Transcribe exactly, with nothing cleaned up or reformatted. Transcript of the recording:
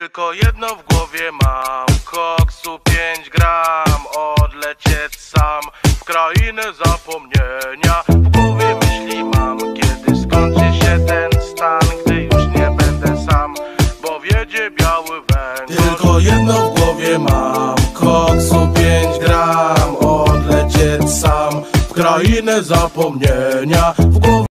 Tylko jedno w głowie mam, koksu pięć gram, odlecieć sam w krainę zapomnienia. W głowie myśli mam, kiedy skończy się ten stan, gdy już nie będę sam, bo wiedzie biały węgiel. Tylko jedno w głowie mam, koksu pięć gram, odlecieć sam w krainę zapomnienia. W głowie